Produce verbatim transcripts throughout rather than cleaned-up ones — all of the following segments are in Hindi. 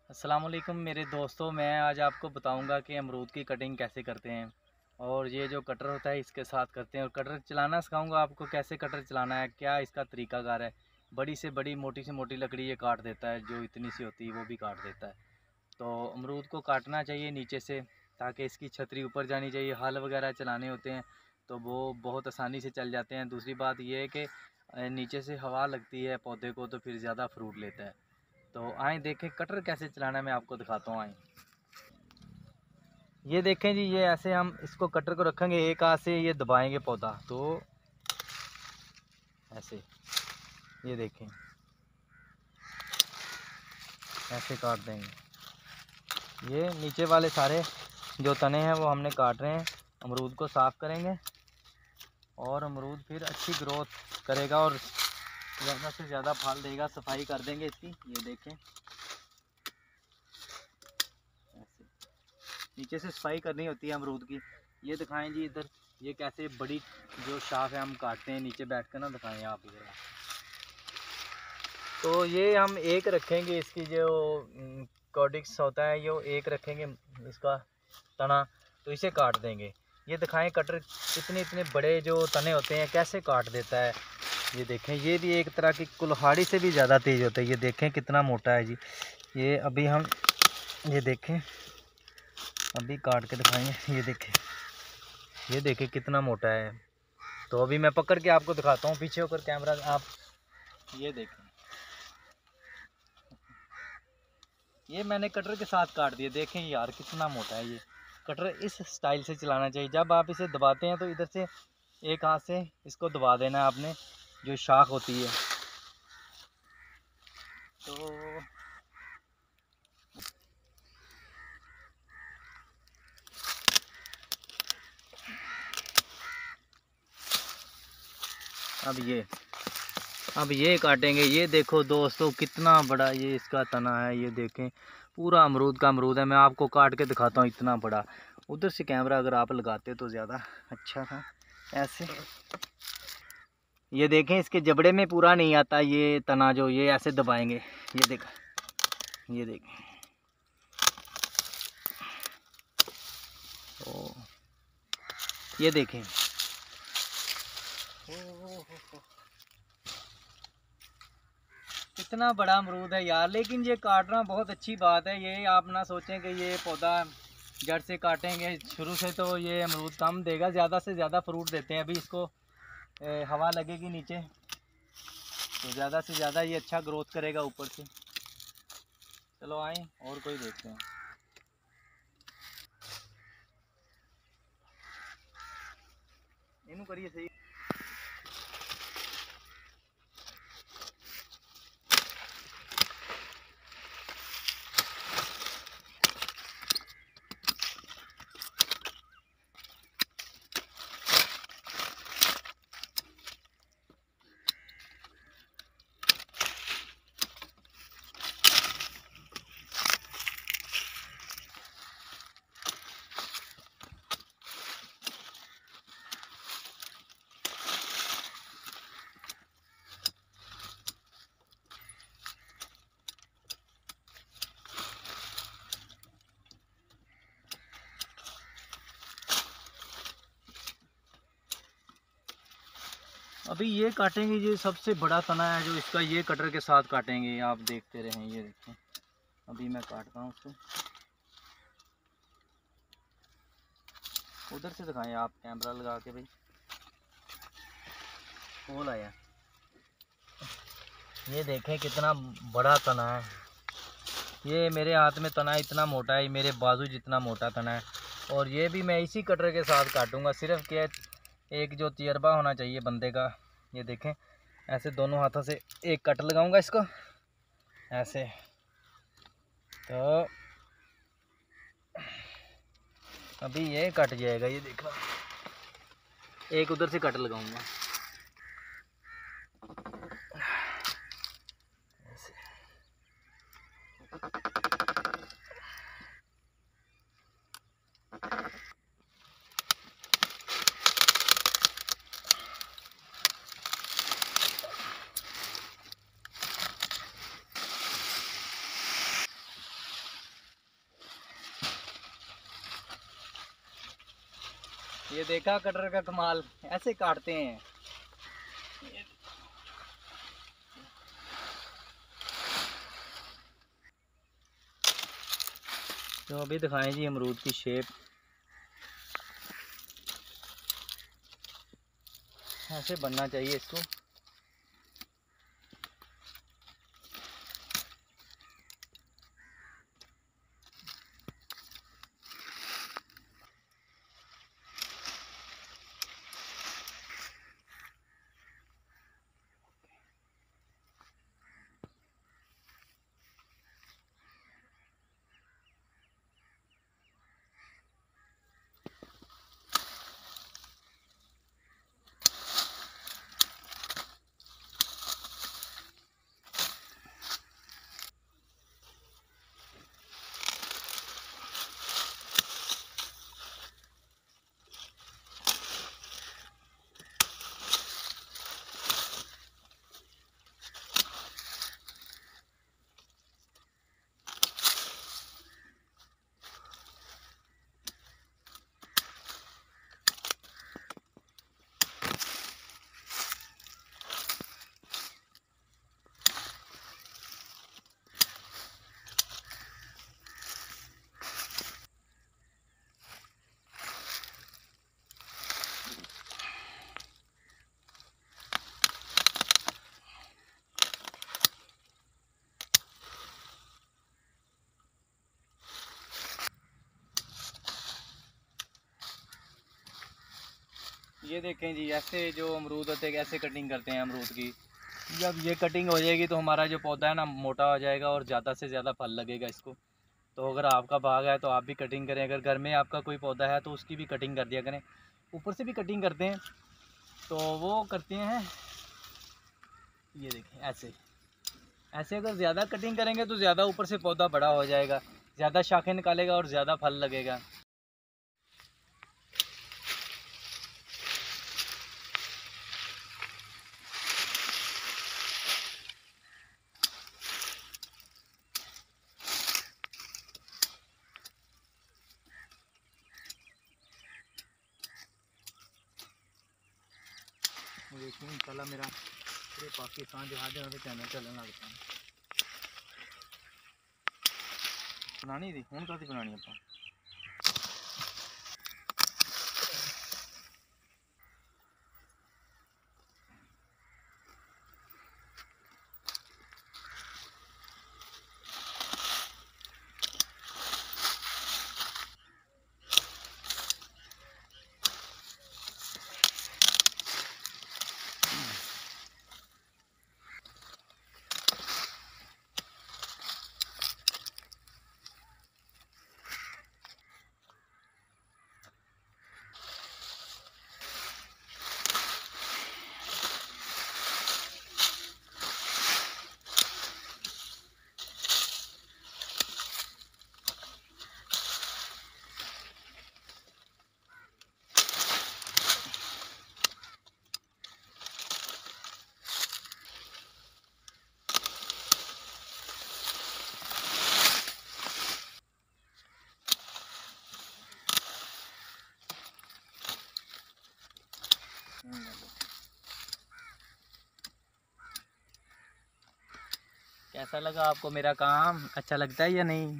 अस्सलाम वालेकुम मेरे दोस्तों, मैं आज आपको बताऊंगा कि अमरूद की कटिंग कैसे करते हैं। और ये जो कटर होता है इसके साथ करते हैं। और कटर चलाना सिखाऊंगा आपको, कैसे कटर चलाना है, क्या इसका तरीकाकार है। बड़ी से बड़ी, मोटी से मोटी लकड़ी ये काट देता है, जो इतनी सी होती है वो भी काट देता है। तो अमरूद को काटना चाहिए नीचे से, ताकि इसकी छतरी ऊपर जानी चाहिए। हल वगैरह चलाने होते हैं तो वो बहुत आसानी से चल जाते हैं। दूसरी बात ये है कि नीचे से हवा लगती है पौधे को, तो फिर ज़्यादा फ्रूट लेता है। तो आए देखें कटर कैसे चलाना है, मैं आपको दिखाता हूँ। आए ये देखें जी, ये ऐसे हम इसको कटर को रखेंगे, एक हाथ से ये दबाएंगे पौधा, तो ऐसे ये देखें ऐसे काट देंगे। ये नीचे वाले सारे जो तने हैं वो हमने काट रहे हैं। अमरूद को साफ़ करेंगे और अमरूद फिर अच्छी ग्रोथ करेगा और ज़्यादा से ज़्यादा फल देगा। सफाई कर देंगे इसकी। ये देखें ऐसे नीचे से सफाई करनी होती है अमरूद की। ये दिखाएं जी इधर, ये कैसे बड़ी जो शाख है हम काटते हैं। नीचे बैठ कर ना दिखाएं आप इधर। तो ये हम एक रखेंगे, इसकी जो कॉडिक्स होता है ये एक रखेंगे इसका तना, तो इसे काट देंगे। ये दिखाएं कटर इतने इतने बड़े जो तने होते हैं कैसे काट देता है। ये देखें, ये भी एक तरह की कुल्हाड़ी से भी ज़्यादा तेज़ होता है। ये देखें कितना मोटा है जी। ये अभी हम ये देखें, अभी काट के दिखाएंगे। ये देखें, ये देखें कितना मोटा है। तो अभी मैं पकड़ के आपको दिखाता हूँ, पीछे होकर कैमरा आप। ये देखें, ये मैंने कटर के साथ काट दिया। देखें यार कितना मोटा है ये। कटर इस स्टाइल से चलाना चाहिए। जब आप इसे दबाते हैं तो इधर से एक हाथ से इसको दबा देना है आपने, जो शाख होती है। तो अब ये अब ये काटेंगे। ये देखो दोस्तों कितना बड़ा ये इसका तना है। ये देखें पूरा अमरूद का अमरूद है। मैं आपको काट के दिखाता हूँ, इतना बड़ा। उधर से कैमरा अगर आप लगाते तो ज़्यादा अच्छा था। ऐसे ये देखें, इसके जबड़े में पूरा नहीं आता ये तना, जो ये ऐसे दबाएंगे। ये देख ये देखें, ओ ये देखें, कितना बड़ा अमरूद है यार। लेकिन ये काटना बहुत अच्छी बात है। ये आप ना सोचें कि ये पौधा जड़ से काटेंगे शुरू से तो ये अमरूद कम देगा। ज़्यादा से ज़्यादा फ्रूट देते हैं। अभी इसको ए, हवा लगेगी नीचे तो ज़्यादा से ज़्यादा ये अच्छा ग्रोथ करेगा ऊपर से। चलो आए और कोई देखते हैं। इनू करिए सही। अभी ये काटेंगे, ये सबसे बड़ा तना है जो इसका, ये कटर के साथ काटेंगे। आप देखते रहें। ये देखें, अभी मैं काटता हूँ उसको। उधर से दिखाएं आप कैमरा लगा के भाई। खोल आया। ये देखें कितना बड़ा तना है। ये मेरे हाथ में तना इतना मोटा है, मेरे बाजू जितना मोटा तना है। और ये भी मैं इसी कटर के साथ काटूंगा। सिर्फ क्या एक जो तजर्बा होना चाहिए बंदे का। ये देखें, ऐसे दोनों हाथों से एक कट लगाऊंगा इसको ऐसे, तो अभी ये कट जाएगा। ये देखो, एक उधर से कट लगाऊंगा ऐसे। ये देखा कटर का कमाल, ऐसे काटते हैं। तो अभी दिखाएं जी अमरूद की शेप। ऐसे बनना चाहिए इसको। ये देखें जी, ऐसे जो अमरूद होते हैं कैसे कटिंग करते हैं अमरूद की। जब ये कटिंग हो जाएगी तो हमारा जो पौधा है ना मोटा हो जाएगा और ज़्यादा से ज़्यादा फल लगेगा इसको। तो अगर आपका बाग है तो आप भी कटिंग करें, अगर घर में आपका कोई पौधा है तो उसकी भी कटिंग कर दिया करें। ऊपर से भी कटिंग करते हैं तो वो करते हैं, ये देखें ऐसे ऐसे अगर ज़्यादा कटिंग करेंगे तो ज़्यादा ऊपर से पौधा बड़ा हो जाएगा, ज़्यादा शाखें निकालेगा और ज़्यादा फल लगेगा। देखिए इंशाल्लाह मेरा पूरे पाकिस्तान जहाँ जहाँ पे चैनल चलने लगता है। बनानी थी हूँ कभी बनानी आप कैसा लगा आपको मेरा काम, अच्छा लगता है या नहीं?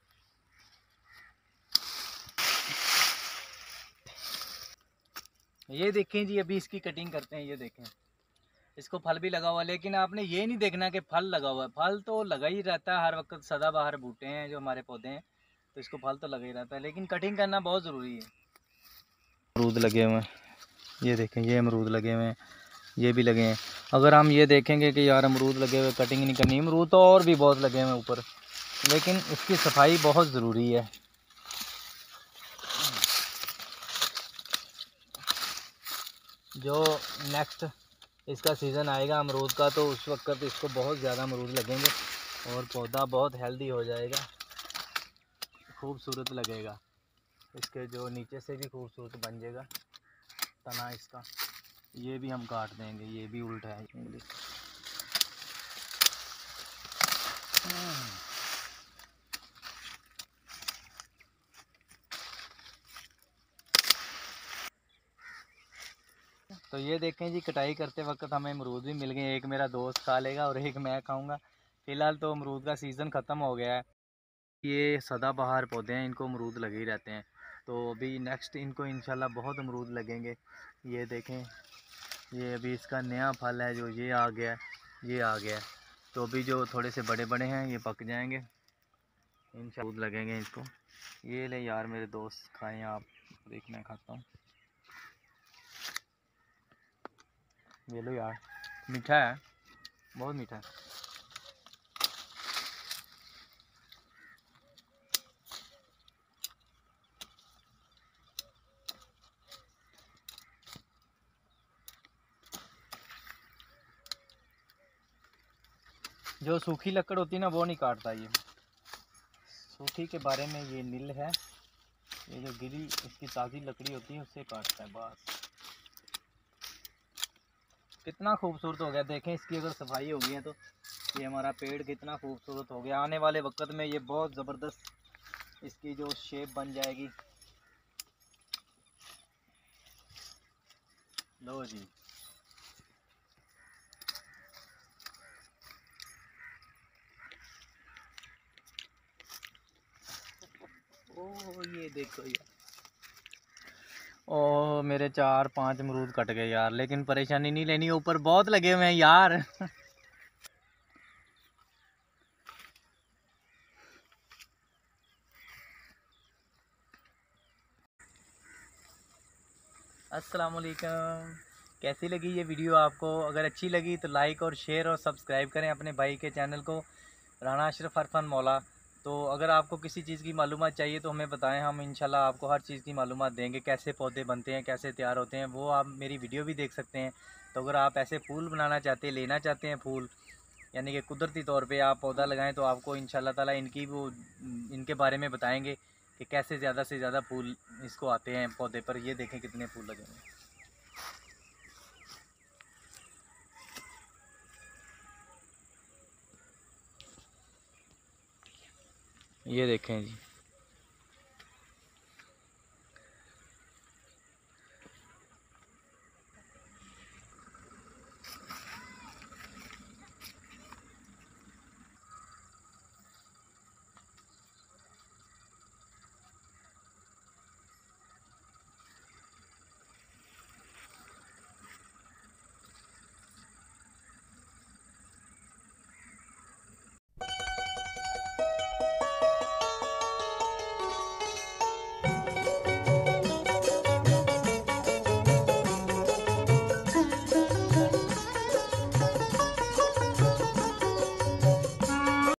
ये देखें जी, अभी इसकी कटिंग करते हैं। ये देखें इसको फल भी लगा हुआ, लेकिन आपने ये नहीं देखना कि फल लगा हुआ है। फल तो लगा ही रहता है हर वक्त, सदाबहार बूटे हैं जो हमारे पौधे हैं तो इसको फल तो लगा ही रहता है, लेकिन कटिंग करना बहुत ज़रूरी है। अमरूद लगे हुए हैं, ये देखें ये अमरूद लगे हुए हैं, ये भी लगे हैं। अगर हम ये देखेंगे कि यार अमरूद लगे हुए कटिंग नहीं करनी, अमरूद तो और भी बहुत लगे हुए हैं ऊपर, लेकिन इसकी सफाई बहुत ज़रूरी है। जो नेक्स्ट इसका सीज़न आएगा अमरूद का तो उस वक्त इसको बहुत ज़्यादा अमरूद लगेंगे और पौधा बहुत हेल्दी हो जाएगा, खूबसूरत लगेगा। इसके जो नीचे से भी खूबसूरत बन जाएगा तना इसका। ये भी हम काट देंगे, ये भी उल्टा है इंग्लिश। तो ये देखें जी, कटाई करते वक्त हमें अमरूद भी मिल गए। एक मेरा दोस्त खा लेगा और एक मैं खाऊंगा। फ़िलहाल तो अमरूद का सीज़न ख़त्म हो गया है। ये सदाबहार पौधे हैं, इनको अमरूद लगे ही रहते हैं। तो अभी नेक्स्ट इनको इंशाल्लाह बहुत अमरूद लगेंगे। ये देखें, ये अभी इसका नया फल है जो ये आ गया है, ये आ गया है। तो अभी जो थोड़े से बड़े बड़े हैं ये पक जाएंगे, इंशाल्लाह अमरूद लगेंगे इसको। ये ले यार मेरे दोस्त, खाएं आप। देख मैं खाता हूँ। ये लो यार, मीठा है, बहुत मीठा है। जो सूखी लकड़ होती है ना वो नहीं काटता ये। सूखी के बारे में ये नील है, ये जो गिरी इसकी ताज़ी लकड़ी होती है उससे काटता है बस। कितना खूबसूरत हो गया, देखें इसकी अगर सफाई हो गई है तो ये हमारा पेड़ कितना खूबसूरत हो गया। आने वाले वक्त में ये बहुत ज़बरदस्त इसकी जो शेप बन जाएगी। लो जी, ओ ये देखो यार, ओ मेरे चार पांच अमरूद कट गए यार। लेकिन परेशानी नहीं लेनी, ऊपर बहुत लगे हुए हैं यार। अस्सलाम वालेकुम। कैसी लगी ये वीडियो आपको? अगर अच्छी लगी तो लाइक और शेयर और सब्सक्राइब करें अपने भाई के चैनल को, राना अशरफ अरफान मौला। तो अगर आपको किसी चीज़ की मालूमात चाहिए तो हमें बताएं, हम इंशाल्लाह आपको हर चीज़ की मालूमात देंगे। कैसे पौधे बनते हैं, कैसे तैयार होते हैं, वो आप मेरी वीडियो भी देख सकते हैं। तो अगर आप ऐसे फूल बनाना चाहते हैं, लेना चाहते हैं फूल, यानी कि कुदरती तौर पे आप पौधा लगाएं, तो आपको इंशाल्लाह ताला इनकी वो इनके बारे में बताएंगे कि कैसे ज़्यादा से ज़्यादा फूल इसको आते हैं पौधे पर। ये देखें कितने फूल लगे हैं। ये देखें जी।